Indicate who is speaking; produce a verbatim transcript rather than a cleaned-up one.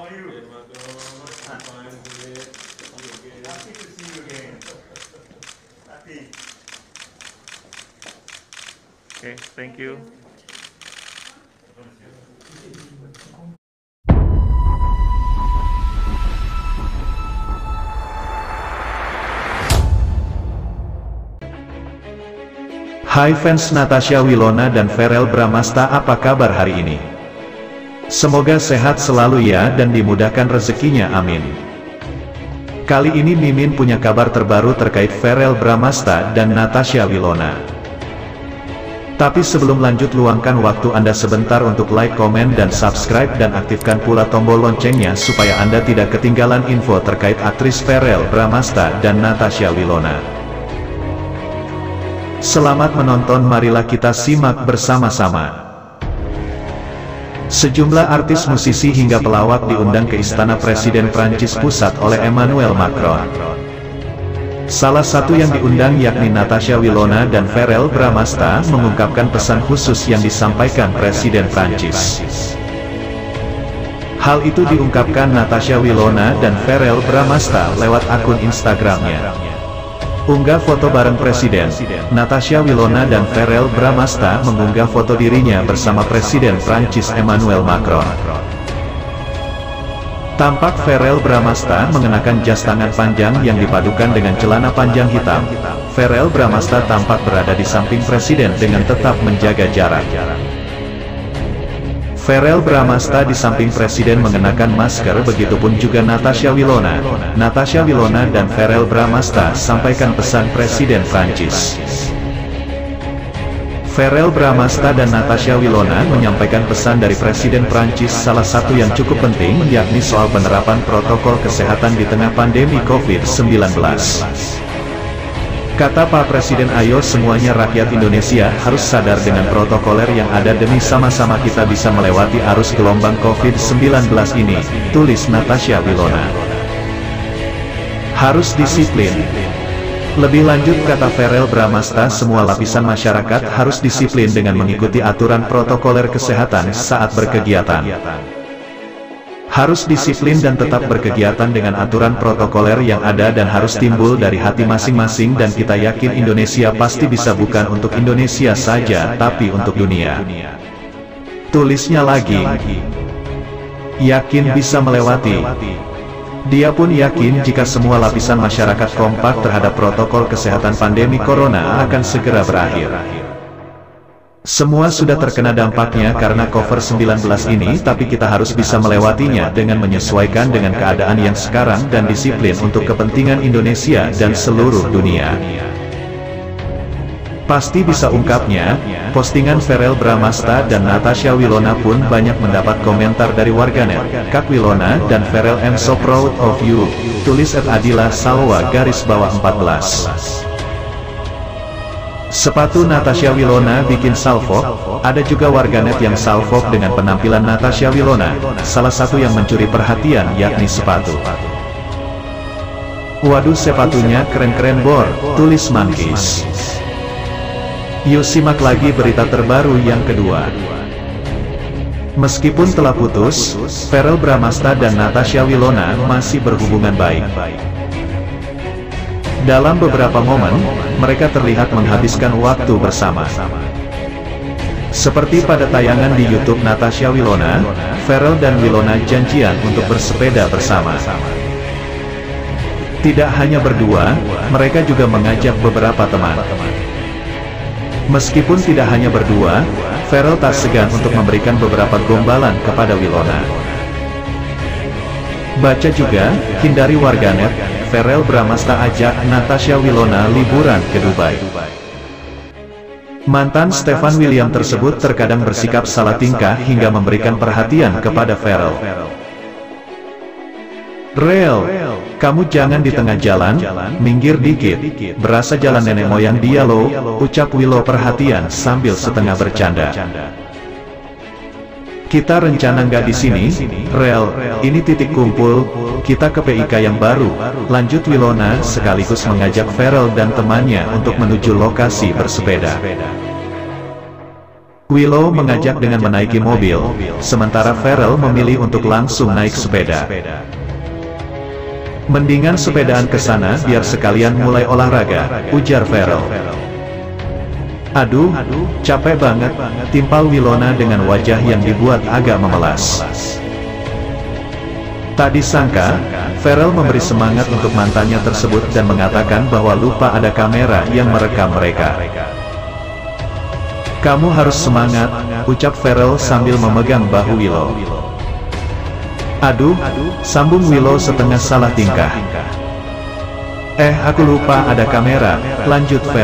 Speaker 1: How are you?
Speaker 2: Hey, Marco. I'm fine. Great. Okay.
Speaker 1: Happy to see you again. Happy.
Speaker 3: Okay, thank you.
Speaker 4: Hai fans Natasha Wilona dan Verrell Bramasta, apa kabar hari ini? Semoga sehat selalu ya dan dimudahkan rezekinya, amin. Kali ini Mimin punya kabar terbaru terkait Verrell Bramasta dan Natasha Wilona. Tapi sebelum lanjut, luangkan waktu Anda sebentar untuk like, komen, dan subscribe, dan aktifkan pula tombol loncengnya supaya Anda tidak ketinggalan info terkait aktris Verrell Bramasta dan Natasha Wilona. Selamat menonton, marilah kita simak bersama-sama. Sejumlah artis, musisi hingga pelawak diundang ke Istana Presiden Prancis Pusat oleh Emmanuel Macron. Salah satu yang diundang yakni Natasha Wilona dan Verrell Bramasta mengungkapkan pesan khusus yang disampaikan Presiden Prancis. Hal itu diungkapkan Natasha Wilona dan Verrell Bramasta lewat akun Instagramnya. Unggah foto bareng Presiden. Natasha Wilona dan Verrell Bramasta mengunggah foto dirinya bersama Presiden Prancis Emmanuel Macron. Tampak Verrell Bramasta mengenakan jas tangan panjang yang dipadukan dengan celana panjang hitam. Verrell Bramasta tampak berada di samping Presiden dengan tetap menjaga jarak. Verrell Bramasta di samping Presiden mengenakan masker, begitupun juga Natasha Wilona. Natasha Wilona dan Verrell Bramasta sampaikan pesan Presiden Prancis. Verrell Bramasta dan Natasha Wilona menyampaikan pesan dari Presiden Prancis, salah satu yang cukup penting yakni soal penerapan protokol kesehatan di tengah pandemi covid sembilan belas. Kata Pak Presiden, ayo semuanya rakyat Indonesia harus sadar dengan protokoler yang ada demi sama-sama kita bisa melewati arus gelombang covid sembilan belas ini, tulis Natasha Wilona. Harus disiplin. Lebih lanjut, kata Verrell Bramasta, semua lapisan masyarakat harus disiplin dengan mengikuti aturan protokoler kesehatan saat berkegiatan. Harus disiplin dan tetap berkegiatan dengan aturan protokoler yang ada dan harus timbul dari hati masing-masing, dan kita yakin Indonesia pasti bisa, bukan untuk Indonesia saja tapi untuk dunia. Tulisnya lagi, yakin bisa melewati. Dia pun yakin jika semua lapisan masyarakat kompak terhadap protokol kesehatan, pandemi corona akan segera berakhir. Semua sudah terkena dampaknya karena covid sembilan belas ini, tapi kita harus bisa melewatinya dengan menyesuaikan dengan keadaan yang sekarang dan disiplin untuk kepentingan Indonesia dan seluruh dunia. Pasti bisa, ungkapnya. Postingan Verrell Bramasta dan Natasha Wilona pun banyak mendapat komentar dari warganet. Kak Wilona dan Verrell, I'm so proud of you, tulis at Adila Salwa garis bawah empat belas. Sepatu Natasha Wilona bikin salfok. Ada juga warganet yang salfok dengan penampilan Natasha Wilona. Salah satu yang mencuri perhatian yakni sepatu. Waduh, sepatunya keren-keren bor, tulis Mankis. Yuk simak lagi berita terbaru yang kedua. Meskipun telah putus, Verrell Bramasta dan Natasha Wilona masih berhubungan baik. Dalam beberapa momen, mereka terlihat menghabiskan waktu bersama. Seperti pada tayangan di YouTube Natasha Wilona, Verrell dan Wilona janjian untuk bersepeda bersama. Tidak hanya berdua, mereka juga mengajak beberapa teman. Meskipun tidak hanya berdua, Verrell tak segan untuk memberikan beberapa gombalan kepada Wilona. Baca juga, hindari warganet, Verrell Bramasta ajak Natasha Wilona liburan ke Dubai. Mantan Stefan William tersebut terkadang bersikap salah tingkah hingga memberikan perhatian kepada Verrell. Rel, kamu jangan di tengah jalan, minggir dikit, berasa jalan nenek moyang dia lo, ucap Willow perhatian sambil setengah bercanda. Kita rencana nggak di sini, Rel, ini titik kumpul, kita ke P I K yang baru, lanjut Wilona sekaligus mengajak Verrell dan temannya untuk menuju lokasi bersepeda. Willow mengajak dengan menaiki mobil, sementara Farel memilih untuk langsung naik sepeda. Mendingan sepedaan ke sana biar sekalian mulai olahraga, ujar Farel. Aduh, capek banget, timpal Wilona dengan wajah yang dibuat agak memelas. Tak disangka, Farel memberi semangat untuk mantannya tersebut dan mengatakan bahwa lupa ada kamera yang merekam mereka. Kamu harus semangat, ucap Farel sambil memegang bahu Willow. Aduh, sambung Willow setengah salah tingkah. Eh, aku lupa ada kamera, lanjut Farel.